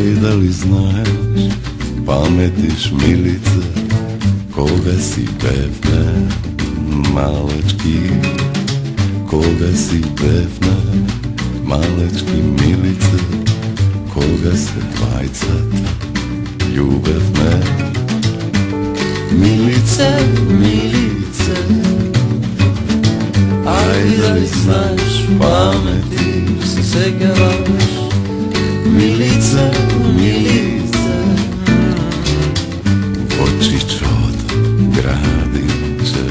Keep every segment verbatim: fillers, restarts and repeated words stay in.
Aj da li znaš, pametiš Milice, koga si befne, malečki, koga si befne, malečki Milice, koga se dvajcata ljubevne. Milice, Milice, aj da li znaš, pametiš se segavaš, Milice, Milice, očić od gradinče.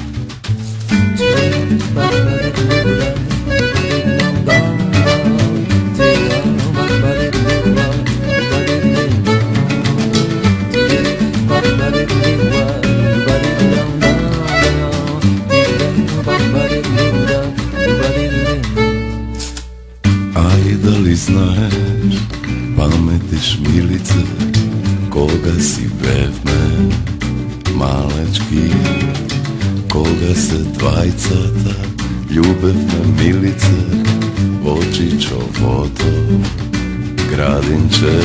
Aj da li znaš, pametiš Milice, koga si befne, malečki, koga se dvajcata ljubevne Milice, očičo vodo gradinče.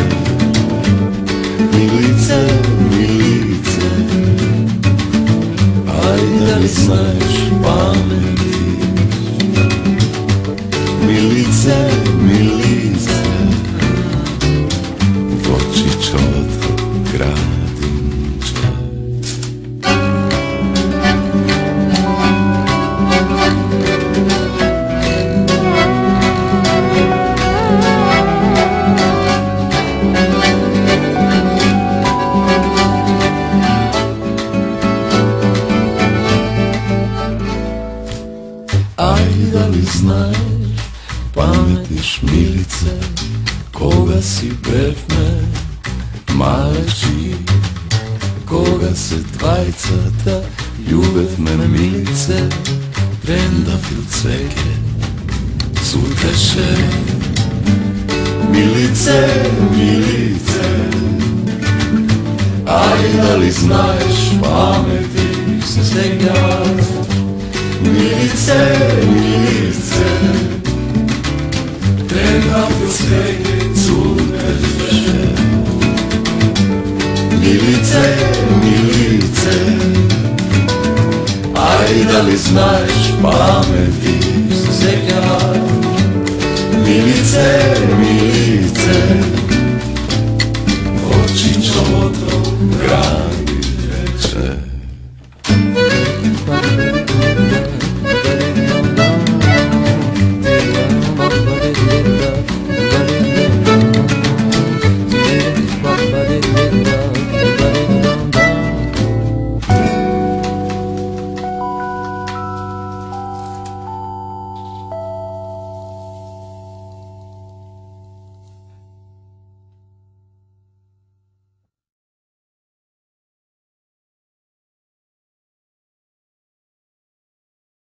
Milice, Milice, aj da li znaš, pametiš Milice, Milice, očić od gradinče. Aj da li znaš, pametiš Milice, koga si befne, malečki, koga se dvajcata ljubevne Milice, prenda filceke suteše. Milice, Milice, aj da li znaš, pametiš se segavaš, Milice, Milice, prenda filceke suteše. Milice, Milice, aj da li znaš, pametiš se segavaš, Milice, Milice, očić od